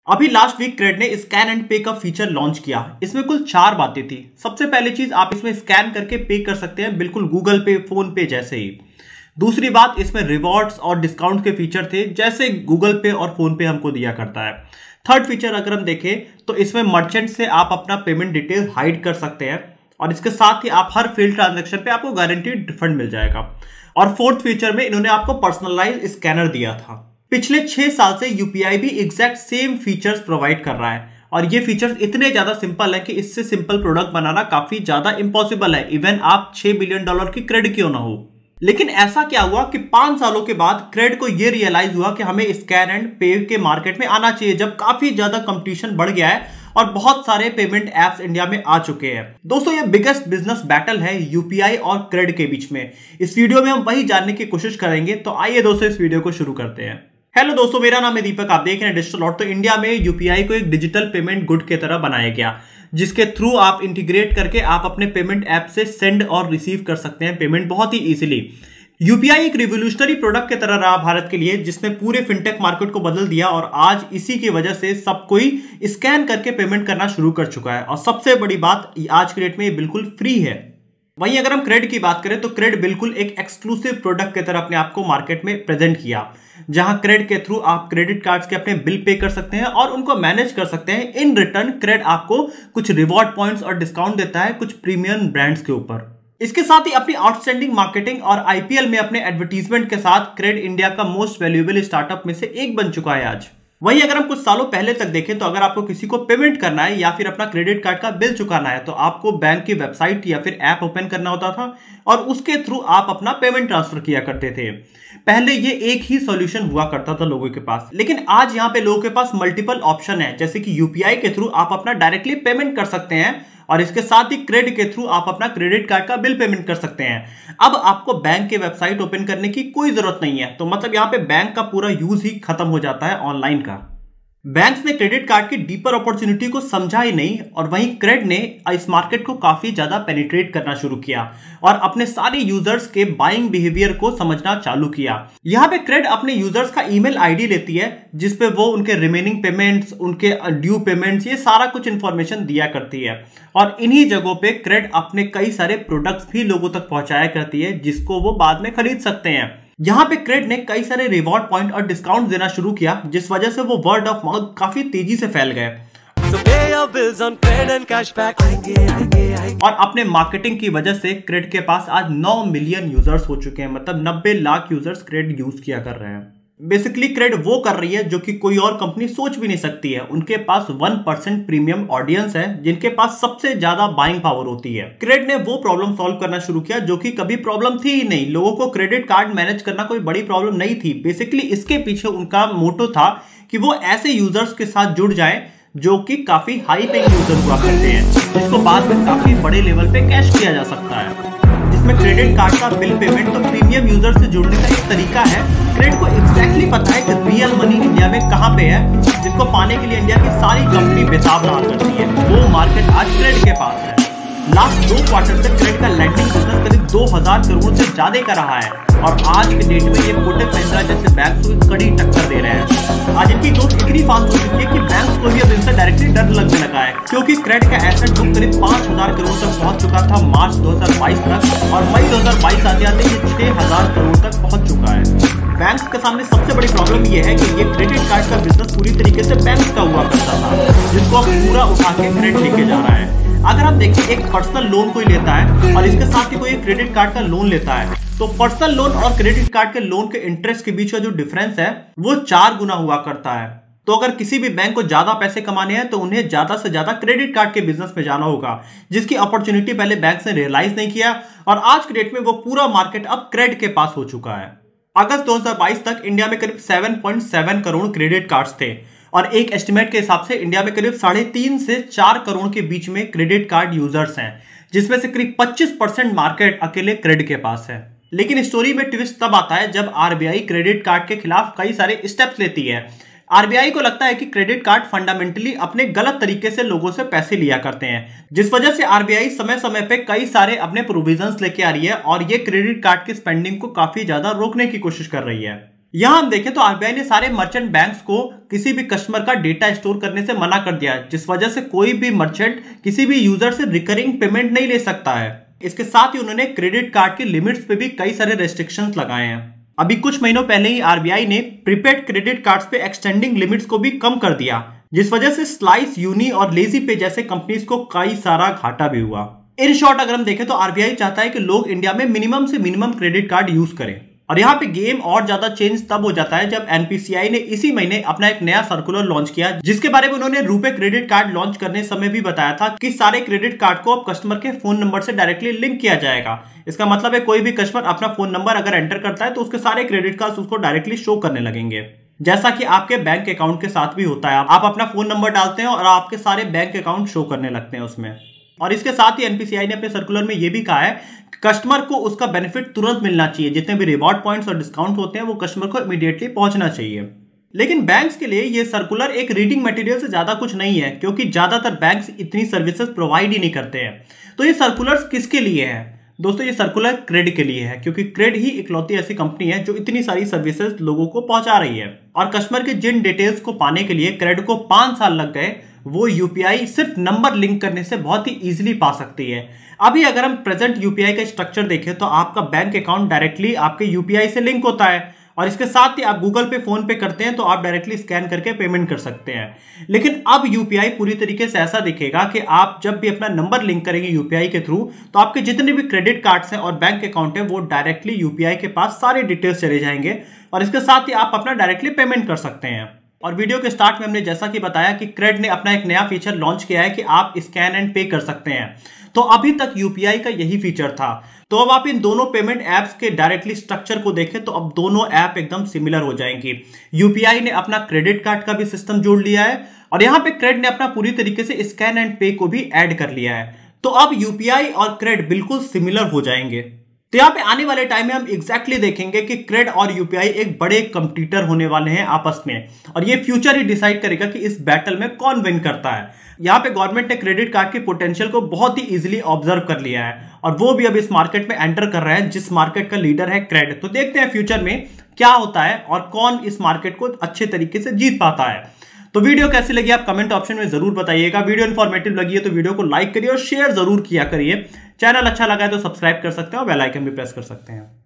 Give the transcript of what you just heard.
अभी last week Cred ने scan and pay का फीचर लॉन्च किया। इसमें कुल 4 बातें थी। सबसे पहली चीज, आप इसमें स्कैन करके पे कर सकते हैं, बिल्कुल गूगल पे, फोन पे जैसे ही। दूसरी बात, इसमें रिवॉर्ड्स और डिस्काउंट के फीचर थे जैसे गूगल पे और फोन पे हमको दिया करता है। थर्ड फीचर अगर हम देखें तो इसमें मर्चेंट से आप अपना पेमेंट डिटेल हाइड कर सकते हैं और इसके साथ ही आप हर फेल ट्रांजैक्शन पे आपको गारंटीड रिफंड मिल जाएगा। और फोर्थ फीचर में इन्होंने आपको पर्सनलाइज स्कैनर दिया था। पिछले 6 साल से यूपीआई भी एग्जैक्ट सेम फीचर्स प्रोवाइड कर रहा है और ये फीचर्स इतने ज्यादा सिंपल है कि इससे सिंपल प्रोडक्ट बनाना काफी ज्यादा इंपॉसिबल है, इवन आप $6 बिलियन की क्रेड क्यों ना हो। लेकिन ऐसा क्या हुआ कि 5 सालों के बाद क्रेड को यह रियलाइज हुआ कि हमें स्कैन एंड पे के मार्केट में आना चाहिए, जब काफी ज्यादा कंपटीशन बढ़ गया है और बहुत सारे पेमेंट एप्स इंडिया में आ चुके हैं। दोस्तों, ये बिगेस्ट बिजनेस बैटल है यूपीआई और क्रेड के बीच में। इस वीडियो में हम वही जानने की कोशिश करेंगे, तो आइए दोस्तों इस वीडियो को शुरू करते हैं। हेलो दोस्तों, मेरा नाम है दीपक, आप देख रहे हैं डिजिटल लॉट। तो इंडिया में यूपीआई को एक डिजिटल पेमेंट गुड की तरह बनाया गया, जिसके थ्रू आप इंटीग्रेट करके आप अपने पेमेंट ऐप से सेंड और रिसीव कर सकते हैं पेमेंट बहुत ही इजीली। यूपीआई एक रिवोल्यूशनरी प्रोडक्ट की तरह रहा भारत के लिए, जिसने पूरे फिनटेक मार्केट को बदल दिया और आज इसी की वजह से सब कोई स्कैन करके पेमेंट करना शुरू कर चुका है। और सबसे बड़ी बात, आज के डेट में ये बिल्कुल फ्री है। वहीं अगर हम क्रेड की बात करें तो क्रेड बिल्कुल एक एक्सक्लूसिव प्रोडक्ट की तरह अपने आप को मार्केट में प्रेजेंट किया, जहां क्रेड के थ्रू आप क्रेडिट कार्ड्स के अपने बिल पे कर सकते हैं और उनको मैनेज कर सकते हैं। इन रिटर्न क्रेड आपको कुछ रिवॉर्ड पॉइंट्स और डिस्काउंट देता है कुछ प्रीमियम ब्रांड्स के ऊपर। इसके साथ ही अपनी आउटस्टैंडिंग मार्केटिंग और आईपीएल में अपने एडवर्टीजमेंट के साथ क्रेड इंडिया का मोस्ट वैल्यूएबल स्टार्टअप में से एक बन चुका है आज। वहीं अगर हम कुछ सालों पहले तक देखें तो अगर आपको किसी को पेमेंट करना है या फिर अपना क्रेडिट कार्ड का बिल चुकाना है तो आपको बैंक की वेबसाइट या फिर ऐप ओपन करना होता था और उसके थ्रू आप अपना पेमेंट ट्रांसफर किया करते थे। पहले ये एक ही सॉल्यूशन हुआ करता था लोगों के पास, लेकिन आज यहाँ पे लोगों के पास मल्टीपल ऑप्शन है, जैसे कि यूपीआई के थ्रू आप अपना डायरेक्टली पेमेंट कर सकते हैं और इसके साथ ही क्रेड के थ्रू आप अपना क्रेडिट कार्ड का बिल पेमेंट कर सकते हैं। अब आपको बैंक की वेबसाइट ओपन करने की कोई जरूरत नहीं है, तो मतलब यहाँ पे बैंक का पूरा यूज ही खत्म हो जाता है ऑनलाइन का। बैंक्स ने क्रेडिट कार्ड की डीपर अपॉर्चुनिटी को समझा ही नहीं और वहीं क्रेड ने इस मार्केट को काफी ज्यादा पेनिट्रेट करना शुरू किया और अपने सारे यूजर्स के बाइंग बिहेवियर को समझना चालू किया। यहाँ पे क्रेड अपने यूजर्स का ईमेल आईडी लेती है, जिसपे वो उनके रिमेनिंग पेमेंट्स, उनके ड्यू पेमेंट्स, ये सारा कुछ इंफॉर्मेशन दिया करती है और इन्हीं जगहों पे क्रेड अपने कई सारे प्रोडक्ट्स भी लोगों तक पहुंचाया करती है, जिसको वो बाद में खरीद सकते हैं। यहाँ पे क्रेड ने कई सारे रिवॉर्ड पॉइंट और डिस्काउंट देना शुरू किया, जिस वजह से वो वर्ड ऑफ माउथ काफी तेजी से फैल गए और अपने मार्केटिंग की वजह से क्रेड के पास आज 9 मिलियन यूजर्स हो चुके हैं, मतलब 90 लाख यूजर्स क्रेड यूज किया कर रहे हैं। बेसिकली क्रेड वो कर रही है जो कि कोई और कंपनी सोच भी नहीं सकती है। उनके पास 1% प्रीमियम ऑडियंस है, जिनके पास सबसे ज्यादा बाइंग पावर होती है। क्रेड ने वो प्रॉब्लम सॉल्व करना शुरू किया जो कि कभी प्रॉब्लम थी ही नहीं। लोगों को क्रेडिट कार्ड मैनेज करना कोई बड़ी प्रॉब्लम नहीं थी। बेसिकली इसके पीछे उनका मोटो था कि वो ऐसे यूजर्स के साथ जुड़ जाए जो कि काफी हाई पेइंग यूजर हुआ करते हैं, जिसको बाद में काफी बड़े लेवल पे कैश किया जा सकता है। जिसमें क्रेडिट कार्ड का बिल पेमेंट तो प्रीमियम यूजर से जुड़ने का एक तरीका है। क्रेड को एग्जैक्टली पता है कि रियल मनी इंडिया में कहां पे है, जिसको पाने के लिए इंडिया की सारी कंपनी बेताब रहा करती है। वो मार्केट आज क्रेड के पास है। लास्ट 2 क्वार्टर से क्रेड का लैंडिंग बिजनेस करीब 2000 करोड़ से ज्यादा का रहा है और आज के डेट में ये कोटक महिंद्रा जैसे बैंक्स को कड़ी टक्कर दे रहे हैं। आज इनकी ग्रोथ इतनी फास्ट हो चुकी है कि बैंक्स को भी अब इनसे डायरेक्टली डर लगने लगा है, क्योंकि क्रेड का एसेट बुक करीब 5000 करोड़ तक पहुंच चुका था मार्च 2022 तक और मई 2022 आते आते ये 6000 करोड़ तक पहुंच चुका है। बैंक्स के सामने सबसे बड़ी प्रॉब्लम ये है कि ये क्रेडिट कार्ड का बिजनेस पूरी तरीके से बैंक का हुआ करता था, जिसको अब पूरा उठा के क्रेड लेके जा रहा है। अगर आप देखें, एक पर्सनल लोन कोई लेता है और इसके साथ ही कोई क्रेडिट कार्ड का लोन लेता है, तो पर्सनल लोन और क्रेडिट कार्ड के लोन के इंटरेस्ट के बीच का जो डिफरेंस है वो 4 गुना हुआ करता है। तो अगर किसी भी बैंक को ज्यादा पैसे कमाने हैं तो उन्हें ज्यादा से ज्यादा क्रेडिट कार्ड के बिजनेस में जाना होगा, जिसकी अपॉर्चुनिटी पहले बैंक ने रियलाइज नहीं किया और आज के डेट में वो पूरा मार्केट अब क्रेड के पास हो चुका है। अगस्त 2022 तक इंडिया में करीब 7.7 करोड़ क्रेडिट कार्ड्स थे और एक एस्टिमेट के हिसाब से इंडिया में करीब 3.5 से 4 करोड़ के बीच में क्रेडिट कार्ड यूजर्स हैं, जिसमें से करीब 25% मार्केट अकेले क्रेड के पास है। लेकिन स्टोरी में ट्विस्ट तब आता है जब आरबीआई क्रेडिट कार्ड के खिलाफ कई सारे स्टेप्स लेती है। आरबीआई को लगता है कि क्रेडिट कार्ड फंडामेंटली अपने गलत तरीके से लोगों से पैसे लिया करते हैं, जिस वजह से आरबीआई समय समय पे कई सारे अपने प्रोविजंस लेके आ रही है और ये क्रेडिट कार्ड की स्पेंडिंग को काफी ज्यादा रोकने की कोशिश कर रही है। यहां हम देखें तो आरबीआई ने सारे मर्चेंट बैंक्स को किसी भी कस्टमर का डेटा स्टोर करने से मना कर दिया है, जिस वजह से कोई भी मर्चेंट किसी भी यूजर से रिकरिंग पेमेंट नहीं ले सकता है। इसके साथ ही उन्होंने क्रेडिट कार्ड की लिमिट्स पे भी कई सारे रेस्ट्रिक्शंस लगाए हैं। अभी कुछ महीनों पहले ही आरबीआई ने प्रीपेड क्रेडिट कार्ड्स पे एक्सटेंडिंग लिमिट्स को भी कम कर दिया, जिस वजह से स्लाइस, यूनी और लेजी पे जैसे कंपनीज को कई सारा घाटा भी हुआ। इन शॉर्ट अगर हम देखें तो आरबीआई चाहता है कि लोग इंडिया में मिनिमम से मिनिमम क्रेडिट कार्ड यूज करें। और यहाँ पे गेम और ज्यादा चेंज तब हो जाता है जब एनपीसीआई ने इसी महीने अपना एक नया सर्कुलर लॉन्च किया, जिसके बारे में उन्होंने रुपे क्रेडिट कार्ड लॉन्च करने समय भी बताया था कि सारे क्रेडिट कार्ड को अब कस्टमर के फोन नंबर से डायरेक्टली लिंक किया जाएगा। इसका मतलब है कोई भी कस्टमर अपना फोन नंबर अगर एंटर करता है तो उसके सारे क्रेडिट कार्ड उसको डायरेक्टली शो करने लगेंगे, जैसा कि आपके बैंक अकाउंट के साथ भी होता है। आप अपना फोन नंबर डालते हैं और आपके सारे बैंक अकाउंट शो करने लगते हैं उसमें। और इसके साथ ही एनपीसीआई ने अपने सर्कुलर में यह भी कहा है कि कस्टमर को उसका बेनिफिट तुरंत मिलना चाहिए, जितने भी रिवॉर्ड पॉइंट्स और डिस्काउंट होते हैं वो कस्टमर को इमीडिएटली पहुंचना चाहिए। लेकिन बैंक्स के लिए ये सर्कुलर एक रीडिंग मटेरियल से ज्यादा कुछ नहीं है, क्योंकि ज्यादातर बैंक्स इतनी सर्विसेज प्रोवाइड ही नहीं करते हैं। तो ये सर्कुलर्स किसके लिए है दोस्तों? ये सर्कुलर क्रेड के लिए है, क्योंकि क्रेड ही इकलौती ऐसी कंपनी है जो इतनी सारी सर्विसेज लोगों को पहुंचा रही है। और कस्टमर के जिन डिटेल्स को पाने के लिए क्रेड को 5 साल लग गए, वो यूपीआई सिर्फ नंबर लिंक करने से बहुत ही इजीली पा सकती है। अभी अगर हम प्रेजेंट यूपीआई का स्ट्रक्चर देखें तो आपका बैंक अकाउंट डायरेक्टली आपके यूपीआई से लिंक होता है, और इसके साथ ही आप गूगल पे, फोन पे करते हैं तो आप डायरेक्टली स्कैन करके पेमेंट कर सकते हैं। लेकिन अब यूपीआई पूरी तरीके से ऐसा दिखेगा कि आप जब भी अपना नंबर लिंक करेंगे यूपीआई के थ्रू, तो आपके जितने भी क्रेडिट कार्ड्स हैं और बैंक अकाउंट है वो डायरेक्टली यूपीआई के पास सारे डिटेल्स चले जाएंगे, और इसके साथ ही आप अपना डायरेक्टली पेमेंट कर सकते हैं। और वीडियो के स्टार्ट में हमने जैसा कि बताया कि क्रेड ने अपना एक नया फीचर लॉन्च किया है कि आप स्कैन एंड पे कर सकते हैं। तो अभी तक यूपीआई का यही फीचर था। तो अब आप इन दोनों पेमेंट एप्स के डायरेक्टली स्ट्रक्चर को देखें तो अब दोनों ऐप एकदम सिमिलर हो जाएंगी। यूपीआई ने अपना क्रेडिट कार्ड का भी सिस्टम जोड़ लिया है, और यहां पे क्रेड ने अपना पूरी तरीके से स्कैन एंड पे को भी ऐड कर लिया है। तो अब यूपीआई और क्रेड बिल्कुल सिमिलर हो जाएंगे। तो यहाँ पे आने वाले टाइम में हम एग्जैक्टली देखेंगे कि क्रेड और यूपीआई एक बड़े कंपटीटर होने वाले हैं आपस में, और ये फ्यूचर ही डिसाइड करेगा कि इस बैटल में कौन विन करता है। यहाँ पे गवर्नमेंट ने क्रेडिट कार्ड के पोटेंशियल को बहुत ही इजीली ऑब्जर्व कर लिया है, और वो भी अब इस मार्केट में एंटर कर रहे हैं, जिस मार्केट का लीडर है क्रेड। तो देखते हैं फ्यूचर में क्या होता है और कौन इस मार्केट को अच्छे तरीके से जीत पाता है। तो वीडियो कैसी लगी आप कमेंट ऑप्शन में जरूर बताइएगा। वीडियो इन्फॉर्मेटिव लगी है तो वीडियो को लाइक करिए और शेयर जरूर किया करिए। चैनल अच्छा लगा है तो सब्सक्राइब कर सकते हैं और बेल आइकन भी प्रेस कर सकते हैं।